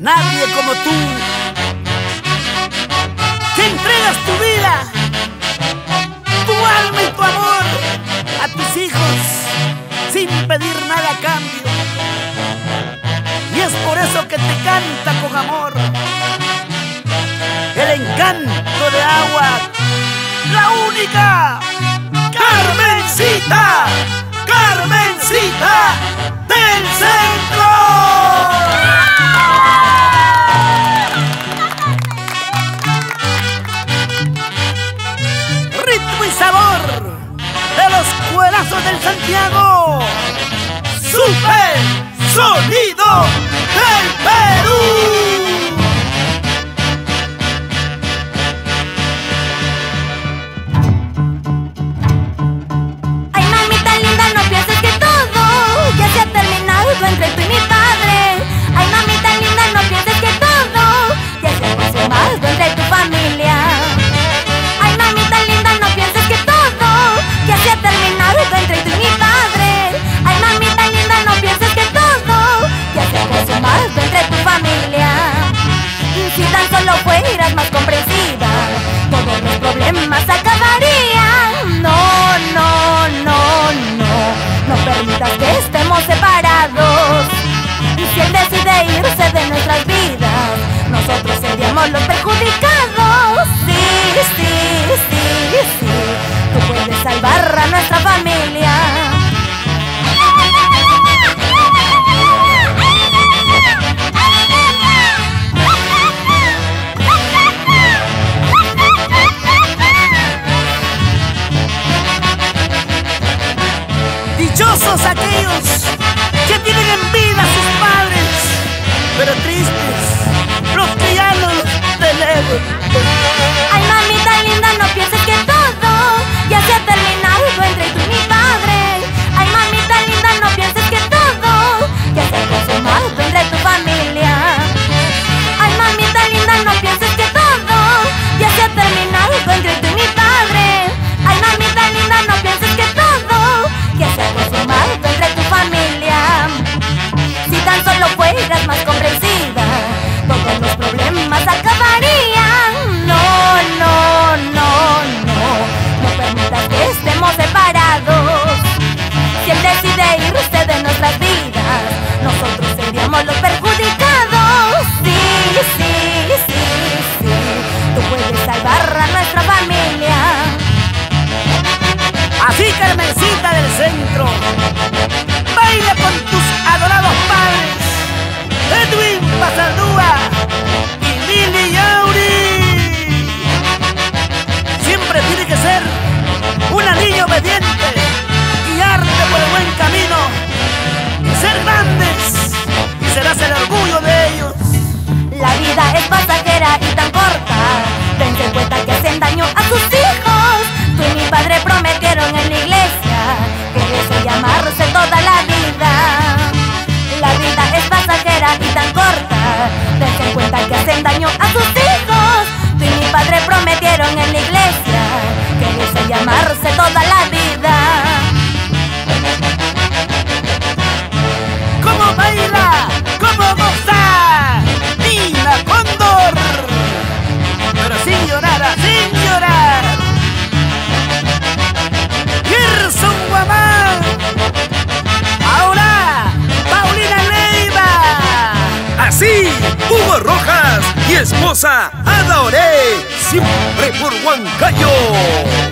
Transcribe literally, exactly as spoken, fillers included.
nadie como tú, que entregas tu vida, tu alma y tu amor a tus hijos sin pedir nada a cambio. Y es por eso que te canta con amor el encanto de agua, la única Carmencita, Carmencita del Centro. Ritmo y sabor de los cuerazos del Santiago. Super sonido del Perú. Entre tú y mi padre. Ay, mamita linda, no pienses que todo ya se ha consumado entre tu familia. Ay, mamita linda, no pienses que todo ya se ha terminado entre tú y mi padre. Ay, mamita linda, no pienses que todo ya se ha consumado entre tu familia. Y si tan solo fueras más comprensiva, todos los problemas acabarían. No, no, no, no, no permitas que estemos separados. Y si él decide irse de nuestras vidas, nosotros seríamos los perjudicados. Sí, sí, sí, sí, tú puedes salvar a nuestra familia. Dichosos aquellos que tienen en vida a sus padres, pero tristes los que ya no los tenemos. Ay, mamita linda, no pienses que todo ya se ha terminado entre tú y mi padre. Ay, mamita linda, no pienses que todo ya se ha consumado entre tu familia. Ay, mamita linda, no pienses que todo ya se ha terminado entre tú y mi padre. Ay, mamita linda, no pienses que todo ya se ha consumado entre tu familia. Si tan solo fueras más comprensiva, todos los problemas acabarían. No, no, no, no, no permitas que estemos separados. Si él decide irse de nuestras vidas, nosotros seríamos los perjudicados. Sí, sí, sí, sí, tú puedes salvar a nuestra familia. Así, Carmencita del Centro, baila con tus adorados padres, Edwin Pasaldúa y Lili Yauri. Siempre tiene que ser una niña obediente, guiarte por el buen camino y ser grandes, y serás el orgullo de ellos. La vida es pasajera y tan corta, dense cuenta que hacen daño a sus hijos. Tú y mi padre prometieron en la iglesia quererse y amarse toda la vida. La vida es pasajera y tan corta, dense cuenta que hacen daño a sus hijos. Tú y mi padre prometieron en la iglesia quererse y amarse toda la vida. ¿Cómo baila? ¿Cómo goza? Nina Cóndor, pero sin llorar, sin llorar. Gerson Guamán, ahora Paulina Leiva. Así, Hugo Rojas y esposa Ada Oré, siempre por Huancayo.